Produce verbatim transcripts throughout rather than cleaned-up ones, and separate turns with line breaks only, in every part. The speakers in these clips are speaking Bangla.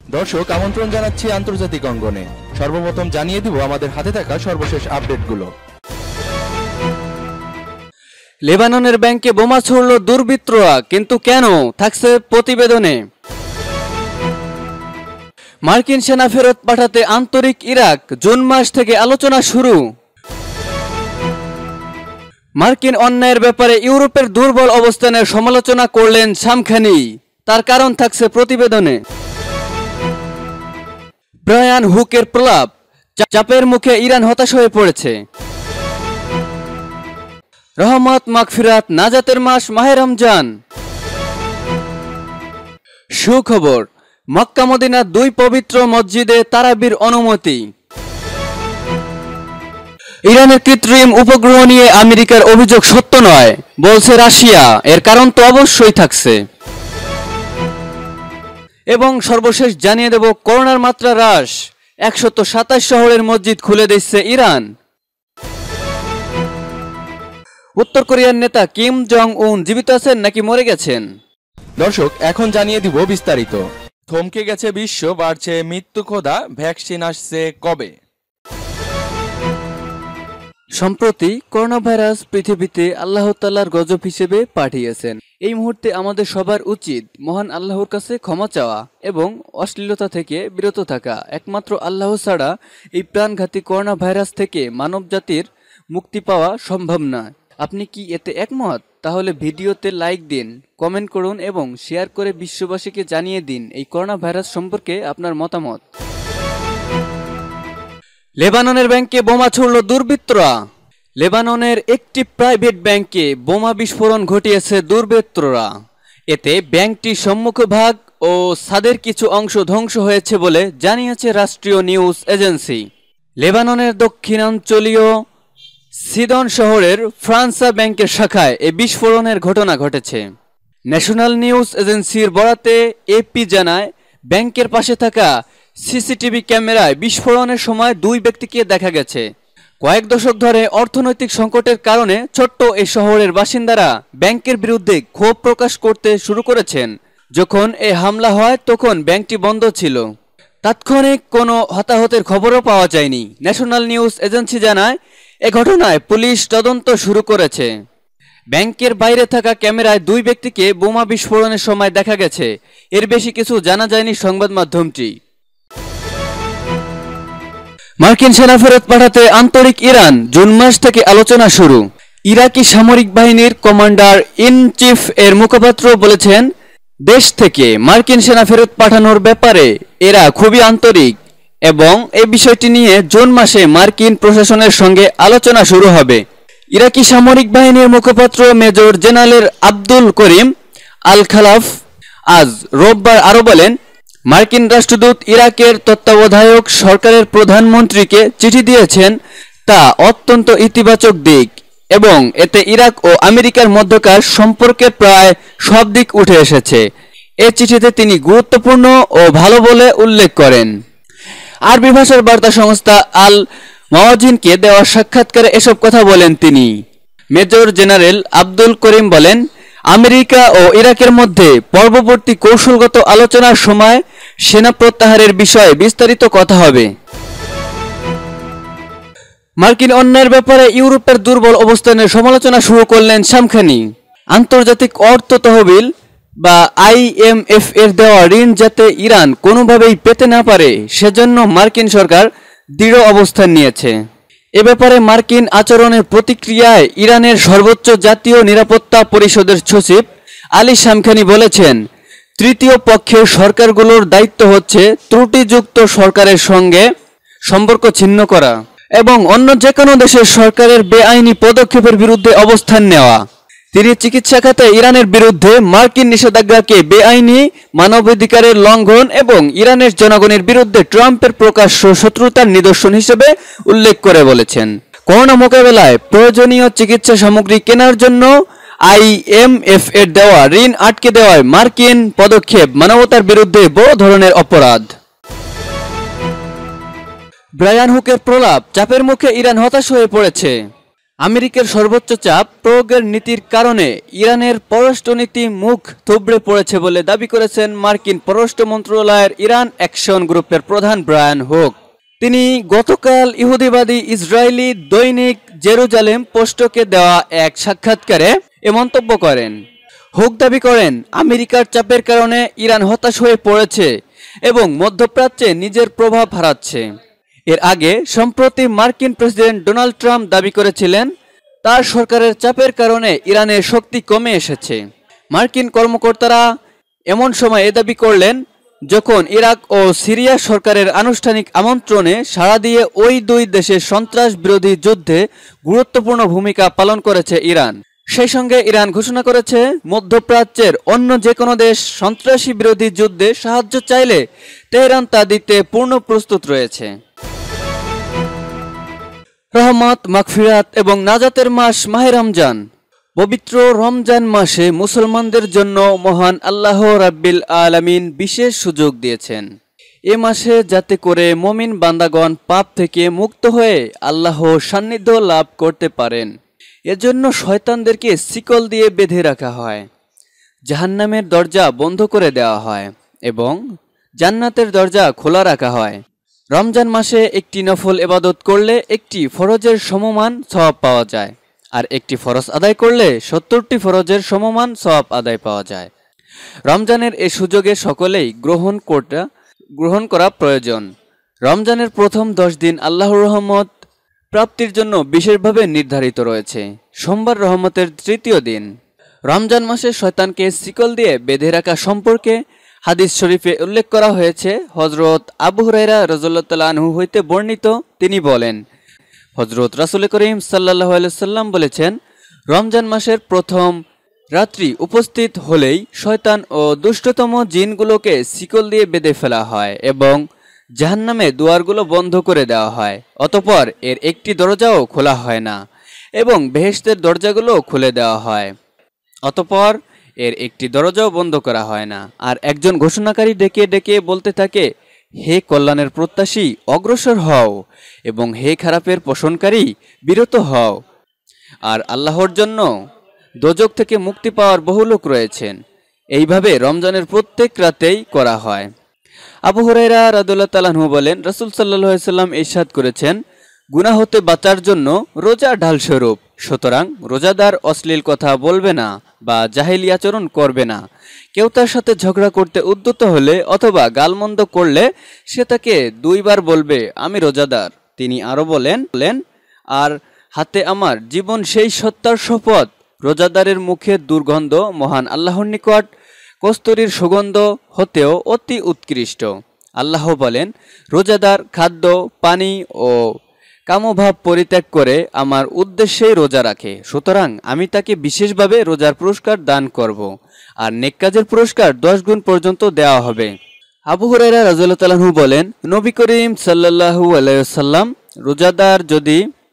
দর্শক আমন্ত্রণ জানাচ্ছি আন্তর্জাতিক অঙ্গনে। সর্বপ্রথম জানিয়ে দিব আমাদের হাতে থাকা সর্বশেষ আপডেটগুলো।
লেবাননের ব্যাংকে বোমা ছুড়ল দুর্বৃত্তরা, কিন্তু কেন থাকছে প্রতিবেদনে। মার্কিন সেনা ফেরত পাঠাতে আন্তরিক ইরাক, জুন মাস থেকে আলোচনা শুরু। মার্কিন অন্যায়ের ব্যাপারে ইউরোপের দুর্বল অবস্থানের সমালোচনা করলেন শামখানি, তার কারণ থাকছে প্রতিবেদনে। ব্রায়ান হুকের প্রলাপ, চাপের মুখে ইরান হতাশ হয়ে পড়েছে। রহমত মাগফিরাত নাজাতের মাস মাহে রমজান। সুখবর, মক্কা মদিনার দুই পবিত্র মসজিদে তারাবির অনুমতি। ইরানের কৃত্রিম উপগ্রহ নিয়ে আমেরিকার অভিযোগ সত্য নয় বলছে রাশিয়া, এর কারণ তো অবশ্যই থাকছে। এবং সর্বশেষ জানিয়ে দেব করোনার মাত্রা হ্রাস, একশত সাতাশ শহরের মসজিদ খুলে দিচ্ছে ইরান। উত্তর কোরিয়ার নেতা কিম জং উন জীবিত আছেন নাকি মরে গেছেন?
দর্শক এখন জানিয়ে দিব বিস্তারিত। থমকে গেছে বিশ্ব, বাড়ছে মৃত্যু খোদা, ভ্যাকসিন আসছে কবে?
সম্প্রতি করোনা ভাইরাস পৃথিবীতে আল্লাহ তাআলার গজব হিসেবে পাঠিয়েছেন। এই মুহূর্তে আমাদের সবার উচিত মহান আল্লাহর কাছে ক্ষমা চাওয়া এবং অশ্লীলতা থেকে বিরত থাকা। একমাত্র আল্লাহ ছাড়া এই প্রাণঘাতী করোনা ভাইরাস থেকে মানব জাতির মুক্তি পাওয়া সম্ভব নয়। আপনি কি এতে একমত? তাহলে ভিডিওতে লাইক দিন, কমেন্ট করুন এবং শেয়ার করে বিশ্ববাসীকে জানিয়ে দিন এই করোনা ভাইরাস সম্পর্কে আপনার মতামত। লেবাননের ব্যাংকে বোমা ছুড়ল দুর্বৃত্তরা। লেবাননের একটি প্রাইভেট ব্যাংকে বোমা বিস্ফোরণ ঘটিয়েছে দুর্বৃত্তরা। এতে ব্যাংকটির সম্মুখভাগ ও ছাদের কিছু অংশ ধ্বংস হয়েছে বলে জানিয়েছে রাষ্ট্রীয় নিউজ এজেন্সি। লেবাননের দক্ষিণাঞ্চলীয় সিদন শহরের ফ্রান্সা ব্যাংকের শাখায় এই বিস্ফোরণের ঘটনা ঘটেছে। ন্যাশনাল নিউজ এজেন্সির বরাতে এপি জানায়, ব্যাংকের পাশে থাকা সিসিটিভি ক্যামেরায় বিস্ফোরণের সময় দুই ব্যক্তিকে দেখা গেছে। কয়েক দশক ধরে অর্থনৈতিক সংকটের কারণে ছোট্ট এই শহরের বাসিন্দারা ব্যাংকের বিরুদ্ধে ক্ষোভ প্রকাশ করতে শুরু করেছেন। যখন এই হামলা হয় তখন ব্যাংকটি বন্ধ ছিল। তাৎক্ষণিক কোনো হতাহতের খবরও পাওয়া যায়নি। ন্যাশনাল নিউজ এজেন্সি জানায়, এ ঘটনায় পুলিশ তদন্ত শুরু করেছে। ব্যাংকের বাইরে থাকা ক্যামেরায় দুই ব্যক্তিকে বোমা বিস্ফোরণের সময় দেখা গেছে। এর বেশি কিছু জানা যায়নি সংবাদ মাধ্যমটি। মার্কিন সেনা ফেরত পাঠাতে আন্তরিক ইরান, জুন মাস থেকে আলোচনা শুরু। ইরাকি সামরিক বাহিনীর কমান্ডার ইন চিফ এর মুখপাত্র বলেছেন, দেশ থেকে মার্কিন সেনা ফেরত পাঠানোর ব্যাপারে এরা খুবই আন্তরিক এবং এই বিষয়টি নিয়ে জুন মাসে মার্কিন প্রশাসনের সঙ্গে আলোচনা শুরু হবে। ইরাকি সামরিক বাহিনীর মুখপাত্র major general Abdul Karim al Khalaf আজ রোববার আরও বলেন, মার্কিন রাষ্ট্রদূত ইরাকের তত্ত্বাবধায়ক সরকারের প্রধানমন্ত্রীকে চিঠি দিয়েছেন, তা অত্যন্ত ইতিবাচক দিক এবং এতে ইরাক ও আমেরিকার মধ্যকার সম্পর্কের প্রায় সব দিক উঠে এসেছে। এ চিঠিতে তিনি গুরুত্বপূর্ণ ও ভালো বলে উল্লেখ করেন। আরবি ভাষার বার্তা সংস্থা আল মাওয়াজিনকে দেওয়া সাক্ষাৎকারে এসব কথা বলেন তিনি। মেজর জেনারেল আব্দুল করিম বলেন, আমেরিকা ও ইরাকের মধ্যে পরবর্তী কৌশলগত আলোচনার সময় সেনা প্রত্যাহারের বিষয়ে বিস্তারিত কথা হবে। মার্কিন অন্যায়ের ব্যাপারে ইউরোপের দুর্বল অবস্থানের সমালোচনা শুরু করলেন শামখানি। আন্তর্জাতিক অর্থ তহবিল বা আইএমএফ এর দেওয়া ঋণ যাতে ইরান কোনোভাবেই পেতে না পারে সেজন্য মার্কিন সরকার দৃঢ় অবস্থান নিয়েছে। এ ব্যাপারে মার্কিন আচরণের প্রতিক্রিয়ায় ইরানের সর্বোচ্চ জাতীয় নিরাপত্তা পরিষদের সচিব আলী শামখানি বলেছেন, তৃতীয় পক্ষের সরকারগুলোর দায়িত্ব হচ্ছে ত্রুটিযুক্ত সরকারের সঙ্গে সম্পর্ক ছিন্ন করা এবং অন্য যে কোনো দেশের সরকারের বেআইনি পদক্ষেপের বিরুদ্ধে অবস্থান নেওয়া। তিনি চিকিৎসা খাতে ইরানের বিরুদ্ধে মার্কিন নিষেধাজ্ঞাকে বেআইনি, মানবাধিকারের লঙ্ঘন এবং ইরানের জনগণের বিরুদ্ধে ট্রাম্পের প্রকাশ্য শত্রুতার নিদর্শন হিসেবে উল্লেখ করে বলেছেন, করোনা মোকাবেলায় প্রয়োজনীয় চিকিৎসা সামগ্রী কেনার জন্য আইএমএফ এর দেওয়া ঋণ আটকে দেওয়ায় মার্কিন পদক্ষেপ মানবতার বিরুদ্ধে বড় ধরনের অপরাধ। ব্রায়ান হুকের প্রলাপ, চাপের মুখে ইরান হতাশ হয়ে পড়েছে। আমেরিকার সর্বোচ্চ চাপ প্রয়োগের নীতির কারণে ইরানের পররাষ্ট্রনীতি মুখ থুবড়ে পড়েছে বলে দাবি করেছেন মার্কিন পররাষ্ট্র মন্ত্রণালয়ের ইরান অ্যাকশন গ্রুপের প্রধান ব্রায়ান হুক। তিনি গতকাল ইহুদিবাদী ইসরায়েলি দৈনিক জেরুজালেম পোস্টকে দেওয়া এক সাক্ষাৎকারে এ মন্তব্য করেন। হুক দাবি করেন, আমেরিকার চাপের কারণে ইরান হতাশ হয়ে পড়েছে এবং মধ্যপ্রাচ্যে নিজের প্রভাব হারাচ্ছে। এর আগে সম্প্রতি মার্কিন প্রেসিডেন্ট ডোনাল্ড ট্রাম্প দাবি করেছিলেন তার সরকারের চাপের কারণে ইরানের শক্তি কমে এসেছে। মার্কিন কর্মকর্তারা এমন সময় এ দাবি করলেন যখন ইরাক ও সিরিয়া সরকারের আনুষ্ঠানিক আমন্ত্রণে সাড়া দিয়ে ওই দুই দেশের সন্ত্রাস বিরোধী যুদ্ধে গুরুত্বপূর্ণ ভূমিকা পালন করেছে ইরান। সেই সঙ্গে ইরান ঘোষণা করেছে মধ্যপ্রাচ্যের অন্য যে কোনো দেশ সন্ত্রাসী বিরোধী যুদ্ধে সাহায্য চাইলে তেহরান তা দিতে পূর্ণ প্রস্তুত রয়েছে। রহমত, মাগফিরাত এবং নাজাতের মাস মাহে রমজান। পবিত্র রমজান মাসে মুসলমানদের জন্য মহান আল্লাহ রাব্বিল আলামিন বিশেষ সুযোগ দিয়েছেন। এ মাসে যাতে করে মুমিন বান্দাগণ পাপ থেকে মুক্ত হয়ে আল্লাহর সান্নিধ্য লাভ করতে পারেন, এজন্য শয়তানদেরকে শিকল দিয়ে বেঁধে রাখা হয়, জাহান্নামের দরজা বন্ধ করে দেওয়া হয় এবং জান্নাতের দরজা খোলা রাখা হয়। রমজান মাসে একটি নফল ইবাদত করলে একটি ফরজের সমমান সওয়াব পাওয়া যায়, আর একটি ফরজ আদায় করলে সত্তরটি ফরজের সমমান সওয়াব আদায় পাওয়া যায়। রমজানের এই সুযোগে সকলেই গ্রহণ করতে গ্রহণ করা প্রয়োজন। রমজানের প্রথম দশ দিন আল্লাহর রহমত প্রাপ্তির জন্য বিশেষভাবে নির্ধারিত রয়েছে। সোমবার রহমতের তৃতীয় দিন। রমজান মাসে শয়তানকে শিকল দিয়ে বেঁধে রাখা সম্পর্কে হাদিস শরীফে উল্লেখ করা হয়েছে। হযরত আবু হুরায়রা রাদিয়াল্লাহু তাআলা আনহু হইতে বর্ণিত, তিনি বলেন, হযরত রাসূল করিম সাল্লাল্লাহু আলাইহি সাল্লাম বলেছেন, রমজান মাসের প্রথম রাত্রি উপস্থিত হলেই শয়তান ও দুষ্টতম জিনগুলোকে শিকল দিয়ে বেঁধে ফেলা হয় এবং জাহান্নামে দুয়ারগুলো বন্ধ করে দেওয়া হয়। অতঃপর এর একটি দরজাও খোলা হয় না এবং বেহেশতের দরজাগুলো খুলে দেওয়া হয়। অতঃপর এর একটি দরজাও বন্ধ করা হয় না। আর একজন ঘোষণাকারী ডেকে ডেকে বলতে থাকে, হে কল্যাণের প্রত্যাশী, অগ্রসর হও, এবং হে খারাপের পোষণকারী, বিরত হও। আর আল্লাহর জন্য দোজক থেকে মুক্তি পাওয়ার বহু লোক রয়েছেন। এইভাবে রমজানের প্রত্যেক রাতেই করা হয়। আবু হুরায়রা রাদিয়াল্লাহু তাআলা আনহু বলেন, রাসূল সাল্লাল্লাহু আলাইহি সাল্লাম ইরশাদ করেছেন, গুনাহ হতে বাঁচার জন্য রোজা ঢালস্বরূপ। সুতরাং রোজাদার অশ্লীল কথা বলবে না বা জাহেলি আচরণ করবে না। কেউ তার সাথে ঝগড়া করতে উদ্যত হলে অথবা গালমন্দ করলে সে তাকে দুইবার বলবে, আমি রোজাদার। তিনি আরো বলেন বলেন আর হাতে আমার জীবন সেই সত্তার শপথ, রোজাদারের মুখের দুর্গন্ধ মহান আল্লাহর নিকট কস্তুরীর সুগন্ধ হতেও অতি উৎকৃষ্ট। আল্লাহ বলেন, রোজাদার খাদ্য, পানি ও কামভাব পরিত্যাগ করে আমার উদ্দেশ্যেই রোজা রাখে, সুতরাং আমি তাকে বিশেষভাবে রোজার পুরস্কার দান করব, আর নেক কাজের পুরস্কার দশ গুণ পর্যন্ত দেওয়া হবে। আবু হুরায়রা রাদিয়াল্লাহু তাআলা আনহু বলেন, নবী করিম সাল্লাল্লাহু আলাইহি ওয়াসাল্লাম, রোজাদার যদি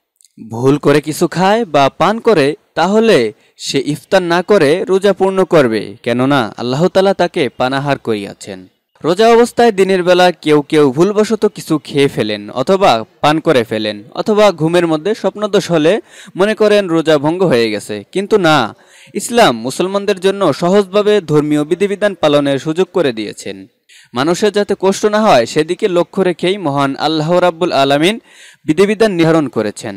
ভুল করে কিছু খায় বা পান করে তাহলে সে ইফতার না করে রোজা পূর্ণ করবে, কেননা আল্লাহ তাআলা তাকে পানাহার করিয়াছেন। রোজা অবস্থায় দিনের বেলা কেউ কেউ ভুলবশত কিছু খেয়ে ফেলেন অথবা পান করে ফেলেন, অথবা ঘুমের মধ্যে স্বপ্নদোষ হলে মনে করেন রোজা ভঙ্গ হয়ে গেছে। কিন্তু না, ইসলাম মুসলমানদের জন্য সহজভাবে ধর্মীয় বিধিবিধান পালনের সুযোগ করে দিয়েছেন। মানুষের যাতে কষ্ট না হয় সেদিকে লক্ষ্য রেখেই মহান আল্লাহ রাব্বুল আলামিন বিধিবিধান নির্ধারণ করেছেন।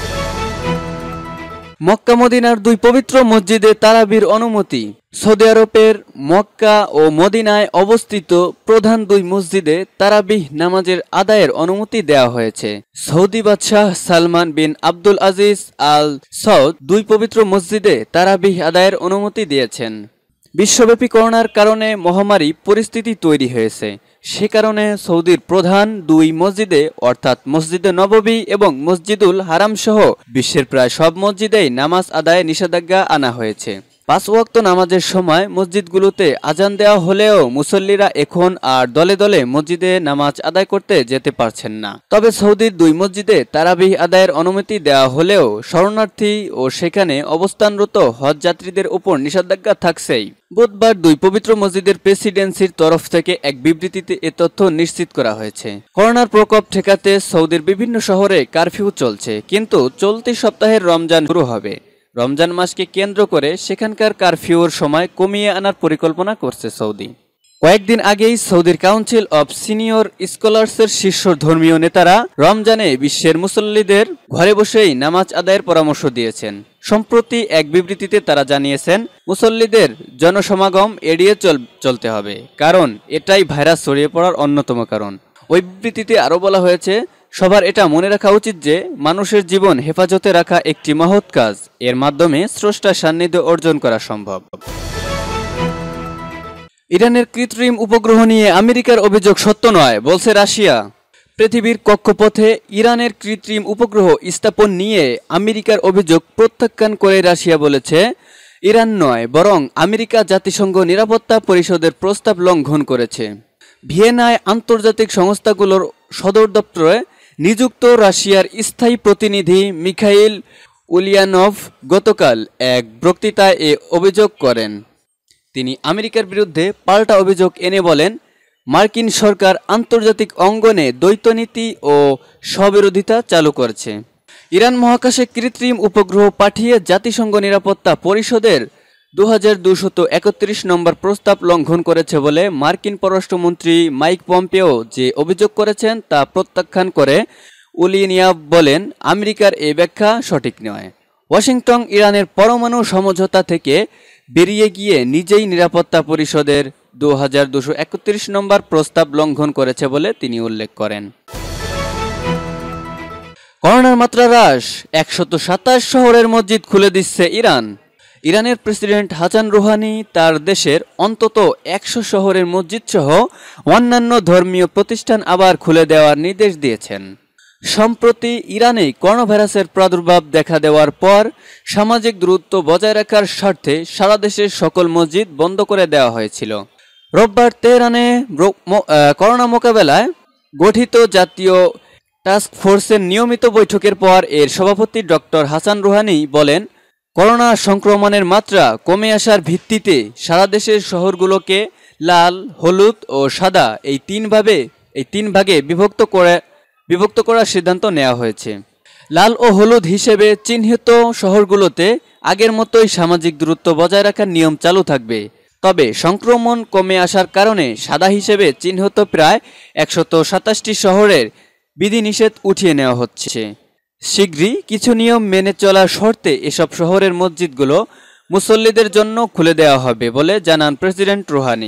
মক্কা মদিনার দুই পবিত্র মসজিদে তারাবির অনুমতি। সৌদি আরবের মক্কা ও মদিনায় অবস্থিত প্রধান দুই মসজিদে তারাবিহ নামাজের আদায়ের অনুমতি দেওয়া হয়েছে। সৌদি বাদশাহ সালমান বিন আব্দুল আজিজ আল সৌদ দুই পবিত্র মসজিদে তারাবিহ আদায়ের অনুমতি দিয়েছেন। বিশ্বব্যাপী করোনার কারণে মহামারী পরিস্থিতি তৈরি হয়েছে। সে কারণে সৌদির প্রধান দুই মসজিদে অর্থাৎ মসজিদে নববী এবং মসজিদুল হারাম সহ বিশ্বের প্রায় সব মসজিদেই নামাজ আদায়ে নিষেধাজ্ঞা আনা হয়েছে। পাঁচ ওয়াক্ত নামাজের সময় মসজিদগুলোতে আজান দেওয়া হলেও মুসল্লিরা এখন আর দলে দলে মসজিদে নামাজ আদায় করতে যেতে পারছেন না। তবে সৌদির দুই মসজিদে তারাবিহ আদায়ের অনুমতি দেওয়া হলেও শরণার্থী ও সেখানে অবস্থানরত হজ যাত্রীদের উপর নিষেধাজ্ঞা থাকছেই। বুধবার দুই পবিত্র মসজিদের প্রেসিডেন্সির তরফ থেকে এক বিবৃতিতে এ তথ্য নিশ্চিত করা হয়েছে। করোনার প্রকোপ ঠেকাতে সৌদির বিভিন্ন শহরে কারফিউ চলছে, কিন্তু চলতি সপ্তাহের রমজান শুরু হবে। রমজান মাসকে কেন্দ্র করে সেখানকার কারফিউর সময় কমিয়ে আনার পরিকল্পনা করছে সৌদি। কয়েকদিন আগেই সৌদির কাউন্সিল অব সিনিয়র স্কলার্সের শীর্ষ ধর্মীয় নেতারা রমজানে বিশ্বের মুসল্লিদের ঘরে বসেই নামাজ আদায়ের পরামর্শ দিয়েছেন। সম্প্রতি এক বিবৃতিতে তারা জানিয়েছেন, মুসল্লিদের জনসমাগম এড়িয়ে চল চলতে হবে, কারণ এটাই ভাইরাস ছড়িয়ে পড়ার অন্যতম কারণ। ওই বিবৃতিতে আরও বলা হয়েছে, সবার এটা মনে রাখা উচিত যে মানুষের জীবন হেফাজতে রাখা একটি মহৎ কাজ, এর মাধ্যমে স্রষ্টার সান্নিধ্য অর্জন করা সম্ভব। ইরানের কৃত্রিম উপগ্রহ নিয়ে আমেরিকার অভিযোগ সত্য নয়, বলছে রাশিয়া। পৃথিবীর কক্ষপথে ইরানের কৃত্রিম উপগ্রহ স্থাপন নিয়ে আমেরিকার অভিযোগ প্রত্যাখ্যান করে রাশিয়া বলেছে, ইরান নয় বরং আমেরিকা জাতিসংঘ নিরাপত্তা পরিষদের প্রস্তাব লঙ্ঘন করেছে। ভিয়েনায় আন্তর্জাতিক সংস্থাগুলোর সদর দপ্তরে নিযুক্ত রাশিয়ার স্থায়ী প্রতিনিধি মিখাইল উলিয়ানভ গতকাল এক বক্তৃতায় এ অভিযোগ করেন। তিনি আমেরিকার বিরুদ্ধে পাল্টা অভিযোগ এনে বলেন, মার্কিন সরকার আন্তর্জাতিক অঙ্গনে দ্বৈতনীতি ও স্ববিরোধিতা চালু করছে। ইরান মহাকাশে কৃত্রিম উপগ্রহ পাঠিয়ে জাতিসংঘ নিরাপত্তা পরিষদের দু হাজার দুশত একত্রিশ নম্বর প্রস্তাব লঙ্ঘন করেছে বলে মার্কিন পররাষ্ট্রমন্ত্রী মাইক পম্পেও যে অভিযোগ করেছেন তা প্রত্যাখ্যান করে উলিয়ানভ বলেন, আমেরিকার এই ব্যাখ্যা সঠিক নয়। ওয়াশিংটন ইরানের পরমাণু সমঝোতা থেকে বেরিয়ে গিয়ে নিজেই নিরাপত্তা পরিষদের দু হাজার দুশো একত্রিশ নম্বর প্রস্তাব লঙ্ঘন করেছে বলে তিনি উল্লেখ করেন। করোনার মাত্রা হ্রাস, একশত সাতাশ শহরের মসজিদ খুলে দিচ্ছে ইরান। ইরানের প্রেসিডেন্ট হাসান রুহানি তার দেশের অন্তত একশো শহরের মসজিদ সহ অন্যান্য ধর্মীয় প্রতিষ্ঠান আবার খুলে দেওয়ার নির্দেশ দিয়েছেন। সম্প্রতি ইরানে করোনা ভাইরাসের প্রাদুর্ভাব দেখা দেওয়ার পর সামাজিক দূরত্ব বজায় রাখার স্বার্থে সারা দেশের সকল মসজিদ বন্ধ করে দেওয়া হয়েছিল। রোববার তেহরানে করোনা মোকাবেলায় গঠিত জাতীয় টাস্ক ফোর্সের নিয়মিত বৈঠকের পর এর সভাপতি ডক্টর হাসান রুহানি বলেন, করোনা সংক্রমণের মাত্রা কমে আসার ভিত্তিতে সারা দেশের শহরগুলোকে লাল, হলুদ ও সাদা এই তিন ভাবে এই তিন ভাগে বিভক্ত করে বিভক্ত করার সিদ্ধান্ত নেওয়া হয়েছে। লাল ও হলুদ হিসেবে চিহ্নিত শহরগুলোতে আগের মতোই সামাজিক দূরত্ব বজায় রাখার নিয়ম চালু থাকবে, তবে সংক্রমণ কমে আসার কারণে সাদা হিসেবে চিহ্নিত প্রায় একশত সাতাশটি শহরের বিধিনিষেধ উঠিয়ে নেওয়া হচ্ছে। শীঘ্রই কিছু নিয়ম মেনে চলার শর্তে এসব শহরের মসজিদগুলো মুসল্লিদের জন্য খুলে দেওয়া হবে বলে জানান প্রেসিডেন্ট রুহানি।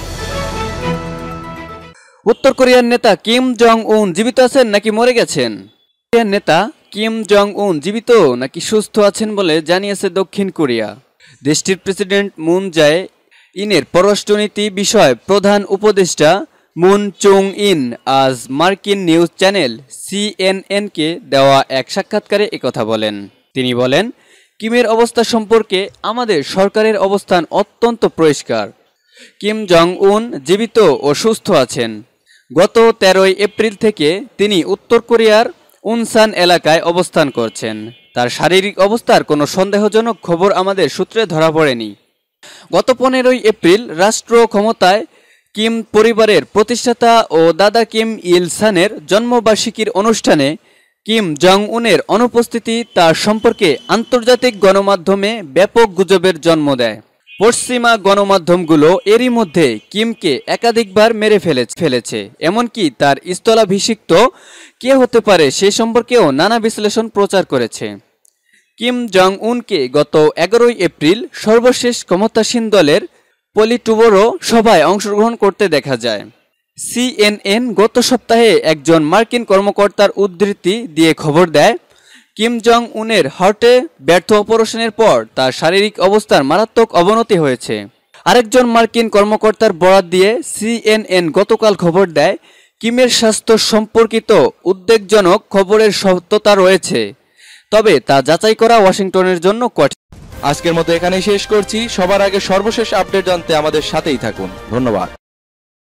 উত্তর কোরিয়ার নেতা কিম জং উন জীবিত আছেন নাকি মরে গেছেন? কোরিয়ার নেতা কিম জং উন জীবিত নাকি সুস্থ আছেন বলে জানিয়েছে দক্ষিণ কোরিয়া। দেশটির প্রেসিডেন্ট মুন জায়ে ইনের পররাষ্ট্রনীতি বিষয় প্রধান উপদেষ্টা মুন চুং ইন আজ মার্কিন নিউজ চ্যানেল সিএনএনকে দেওয়া এক সাক্ষাৎকারে একথা বলেন। তিনি বলেন, কিমের অবস্থা সম্পর্কে আমাদের সরকারের অবস্থান অত্যন্ত পরিষ্কার। কিম জং উন জীবিত ও সুস্থ আছেন। গত তেরোই এপ্রিল থেকে তিনি উত্তর কোরিয়ার উনসান এলাকায় অবস্থান করছেন। তার শারীরিক অবস্থার কোনো সন্দেহজনক খবর আমাদের সূত্রে ধরা পড়েনি। গত পনেরোই এপ্রিল রাষ্ট্র ক্ষমতায় কিম পরিবারের প্রতিষ্ঠাতা ও দাদা কিম ইল সানের জন্মবার্ষিকীর অনুষ্ঠানে কিম জং উনের অনুপস্থিতি তার সম্পর্কে আন্তর্জাতিক গণমাধ্যমে ব্যাপক গুজবের জন্ম দেয়। পশ্চিমা গণমাধ্যমগুলো এরই মধ্যে কিমকে একাধিকবার মেরে ফেলেছে, এমনকি তার স্থলাভিষিক্ত কে হতে পারে সে সম্পর্কেও নানা বিশ্লেষণ প্রচার করেছে। কিম জং উনকে গত এগারোই এপ্রিল সর্বশেষ ক্ষমতাসীন দলের পলিটুবোরো সভায় অংশগ্রহণ করতে দেখা যায়। সিএনএন গত সপ্তাহে একজন মার্কিন কর্মকর্তার উদ্ধৃতি দিয়ে খবর দেয়, কিম জং উনের হার্টে ব্যর্থ অপারেশনের পর তার শারীরিক অবস্থার মারাত্মক অবনতি হয়েছে। আরেকজন মার্কিন কর্মকর্তার বরাত দিয়ে সিএনএন গতকাল খবর দেয়, কিমের স্বাস্থ্য সম্পর্কিত উদ্বেগজনক খবরের সত্যতা রয়েছে, তবে তা যাচাই করা ওয়াশিংটনের জন্য কঠিন।
আজকের মতো এখানেই শেষ করছি। সবার আগে সর্বশেষ আপডেট জানতে আমাদের সাথেই থাকুন। ধন্যবাদ।